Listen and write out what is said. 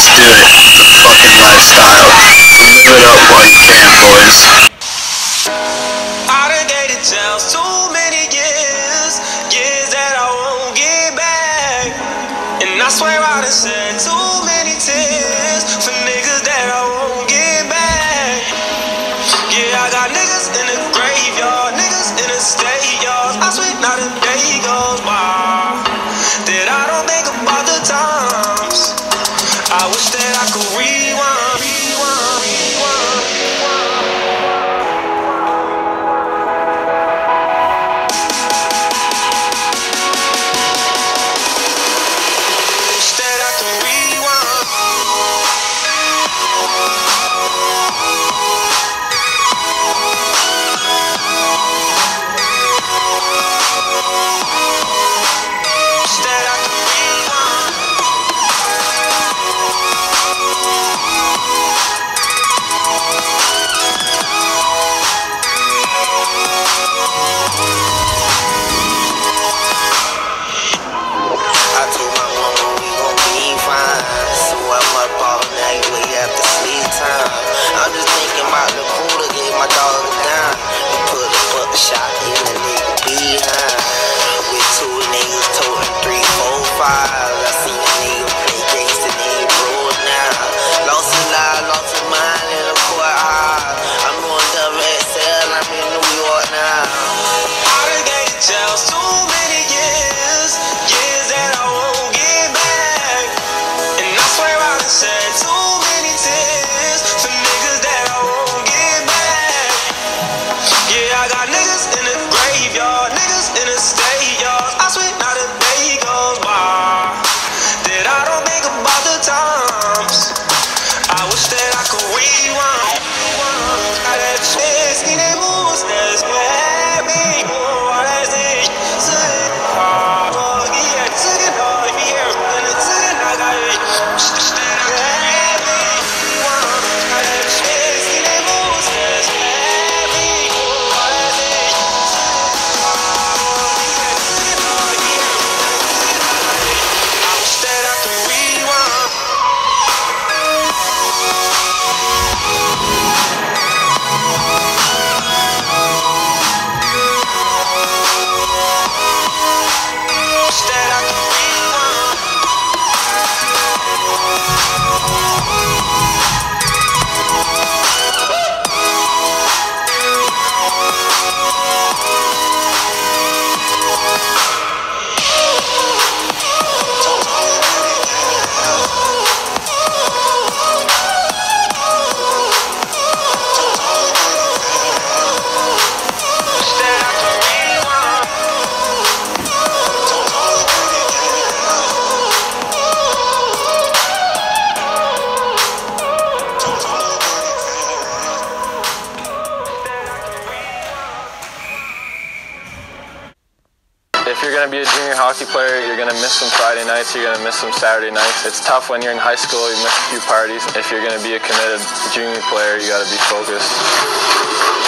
Let's do it. The fucking lifestyle. Live it up while you can, boys. I done dated jails too many years, years that I won't get back. And I swear I done shed too many tears for niggas that I won't get back. Yeah, I got niggas in the graveyard, niggas in the state yards. I swear not a day goes by that I don't think about the times. I wish that I could rewind, rewind, rewind, wish that I could rewind. Wish that I could rewind. I told my mama we gon' be fine, so I'm up all night way after sleep time. I'm just thinking about the crew to get my dog a dime and put a buck shot in the nigga behind. With two niggas toting 3, 4, 5. I seen a nigga play gangsta, nigga broke now. Lost a lot, lost a mind in the courthouse. I'm going WXL, I'm in New York now. I done dated jails too many years, years that I won't get back. And I swear I done shed too many tears for niggas that I won't get back. Yeah, I got niggas in the graveyard, niggas in the state yards. I swear not a day goes by that I don't think about the times. I wish that I could rewind. I had chance in that moves that's had me. Oh, that's it. Oh, yeah, took it all. If you hear it, it took it, I got it. Wish that I could rewind. I had chance in that moves that's had me. Oh, that's it. Oh, yeah, took it all. If you hear it, I got it. I wish that I could rewind. Wish that I could rewind. Wish that I could rewind. If you're going to be a junior hockey player, you're going to miss some Friday nights, you're going to miss some Saturday nights. It's tough when you're in high school, you miss a few parties. If you're going to be a committed junior player, you got to be focused.